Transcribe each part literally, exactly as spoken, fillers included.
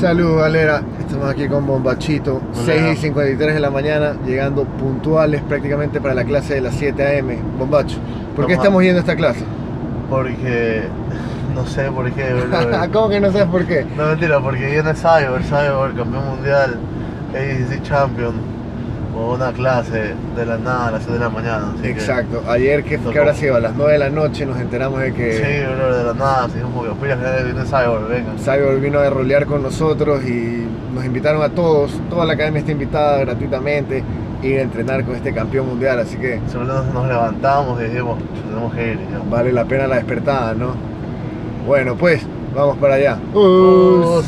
Salud, Valera. Estamos aquí con Bombachito, seis y cincuenta y tres de la mañana, llegando puntuales prácticamente para la clase de las siete a eme Bombacho, ¿por qué estamos yendo a esta clase? Porque... no sé por qué, bro. ¿Cómo que no sabes por qué? No, mentira, porque viene Cyber, Cyber, campeón mundial, A D C Champion, o una clase de la nada a las siete de la mañana. Así exacto, que ayer que, que ahora sido a las nueve de la noche nos enteramos de que... sí, bro, de la nada, así como que pila que viene Cyber, venga. Cyber vino a rolear con nosotros y nos invitaron a todos, toda la academia está invitada gratuitamente ir a entrenar con este campeón mundial, así que... solo nos, nos levantamos y dijimos, tenemos que ir ya. Vale la pena la despertada, ¿no? Bueno, pues, vamos para allá. Us.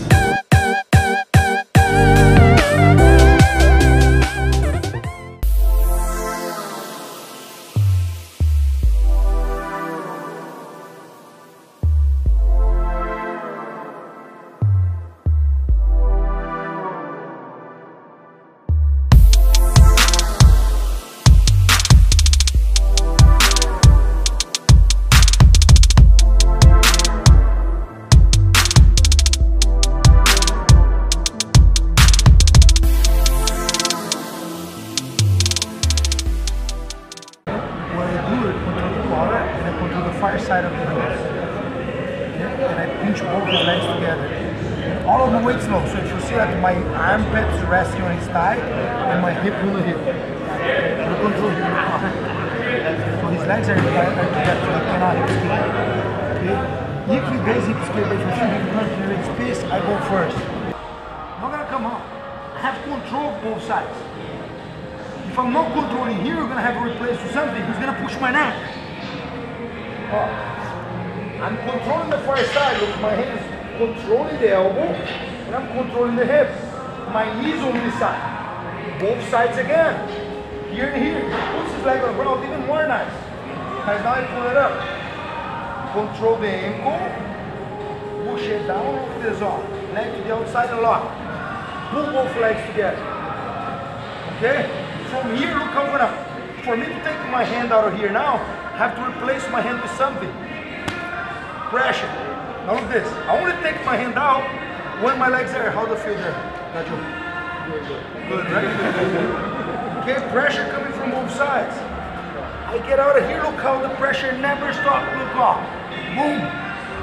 Side of the hips, yeah? And I pinch both the legs together. All of the weight low, so if you see that my armpits resting on his thigh and my hip on the hip. You control here. So his legs are together, so he cannot hip skip. Okay? If he does hip skip, if you see him in space, I go first. I'm not gonna come out. I have control of both sides. If I'm not controlling here, you're gonna have to replace with something. He's gonna push my neck. Oh. I'm controlling the far side, look, my hand is controlling the elbow, and I'm controlling the hip. My knees on this side. Both sides again. Here and here. He puts his leg on the ground, even more nice. And now I pull it up. Control the ankle, push it down, look this off. Leg to the outside and lock. Pull both legs together. Okay? From here, look how I'm gonna, for me to take my hand out of here now, I have to replace my hand with something. Pressure. Now look this. I only take my hand out when my legs are. How do you feel there? Got you? Good, good. Good, right? Okay, pressure coming from both sides. I get out of here, look how the pressure never stops. Look off. Boom.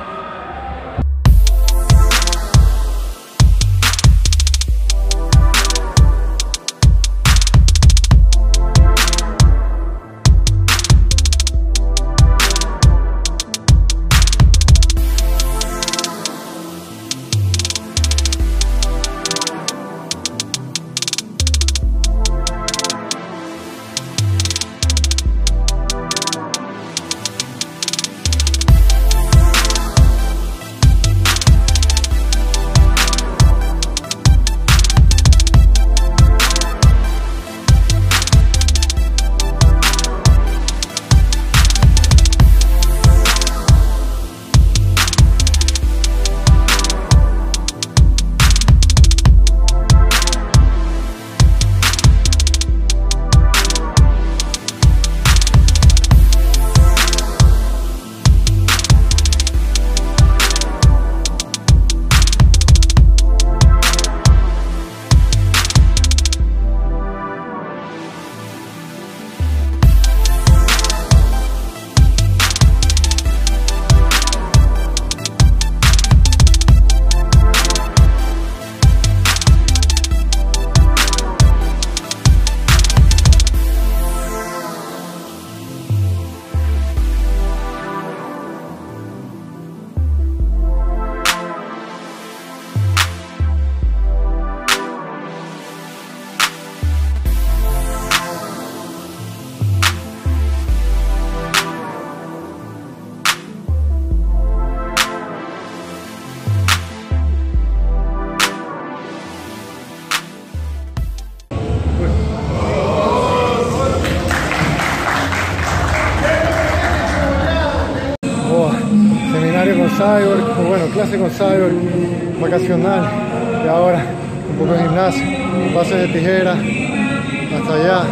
Con Cyber, bueno, clase con Cyber, vacacional, y ahora un poco de gimnasio, bases de tijera, hasta allá,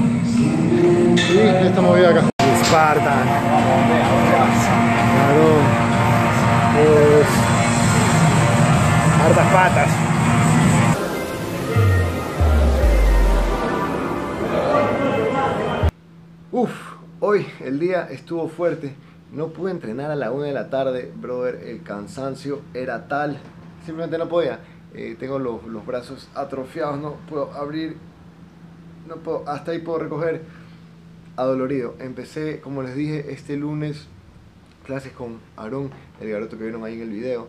y esta movida acá. Spartan, claro, pues, hartas patas. Uf, hoy el día estuvo fuerte. No pude entrenar a la una de la tarde, brother. El cansancio era tal, simplemente no podía. Eh, tengo los, los brazos atrofiados, no puedo abrir, no puedo, hasta ahí puedo recoger. Adolorido. Empecé, como les dije, este lunes clases con Aarón, el garoto que vieron ahí en el video.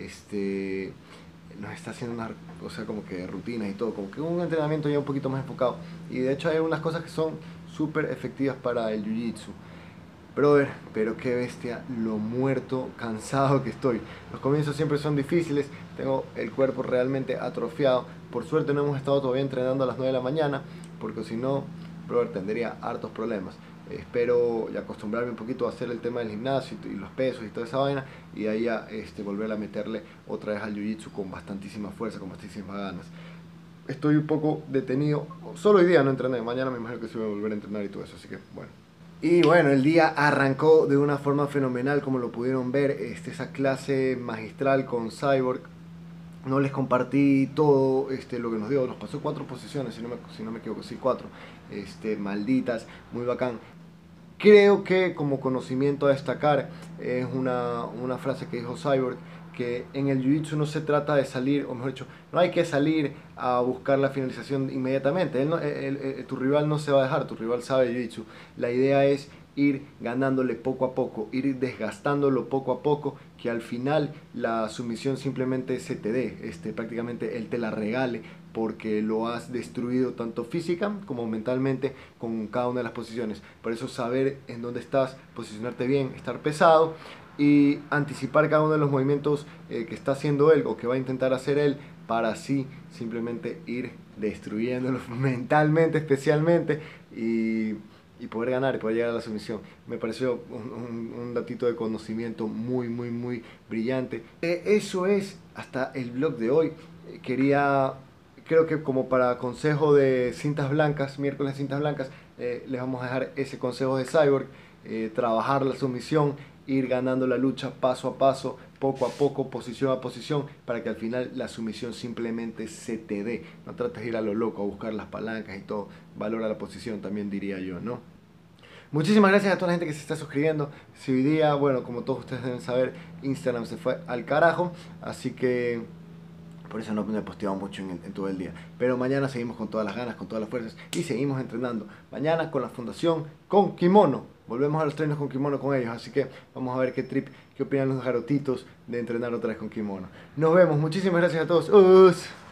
Este nos está haciendo una, o sea, como que rutinas y todo, como que un entrenamiento ya un poquito más enfocado. Y de hecho hay unas cosas que son súper efectivas para el jiu-jitsu. Brother, pero qué bestia, lo muerto, cansado que estoy. Los comienzos siempre son difíciles, tengo el cuerpo realmente atrofiado. Por suerte no hemos estado todavía entrenando a las nueve de la mañana, porque si no, brother, tendría hartos problemas. Espero ya acostumbrarme un poquito a hacer el tema del gimnasio y los pesos y toda esa vaina, y ahí ya este, volver a meterle otra vez al jiu-jitsu con bastantísima fuerza, con bastantísimas ganas. Estoy un poco detenido, solo hoy día no entrené, mañana me imagino que sí voy a volver a entrenar y todo eso, así que bueno. Y bueno, el día arrancó de una forma fenomenal, como lo pudieron ver, este, esa clase magistral con Cyborg. No les compartí todo este, lo que nos dio, nos pasó cuatro posiciones, si no me, si no me equivoco, sí, cuatro, este, malditas, muy bacán. Creo que como conocimiento a destacar es una, una frase que dijo Cyborg, que en el jiu-jitsu no se trata de salir, o mejor dicho, no hay que salir a buscar la finalización inmediatamente. Él no, el, el, tu rival no se va a dejar, tu rival sabe jiu-jitsu. La idea es ir ganándole poco a poco, ir desgastándolo poco a poco, que al final la sumisión simplemente se te dé, este, prácticamente él te la regale, porque lo has destruido tanto física como mentalmente con cada una de las posiciones. Por eso saber en dónde estás, posicionarte bien, estar pesado y anticipar cada uno de los movimientos eh, que está haciendo él o que va a intentar hacer él, para así simplemente ir destruyéndolos mentalmente especialmente y, y poder ganar y poder llegar a la sumisión. Me pareció un, un, un datito de conocimiento muy muy muy brillante. Eh, eso es hasta el vlog de hoy. Eh, quería, creo que como para consejo de cintas blancas, miércoles de cintas blancas, eh, les vamos a dejar ese consejo de Cyborg, eh, trabajar la sumisión, ir ganando la lucha paso a paso, poco a poco, posición a posición, para que al final la sumisión simplemente se te dé. No trates de ir a lo loco a buscar las palancas y todo, valora la posición también, diría yo, ¿no? Muchísimas gracias a toda la gente que se está suscribiendo. Si hoy día, bueno, como todos ustedes deben saber, Instagram se fue al carajo, así que por eso no me he posteado mucho en, en todo el día. Pero mañana seguimos con todas las ganas, con todas las fuerzas y seguimos entrenando. Mañana con la fundación, con kimono. Volvemos a los treinos con kimono con ellos. Así que vamos a ver qué trip, qué opinan los garotitos de entrenar otra vez con kimono. Nos vemos. Muchísimas gracias a todos. ¡Us!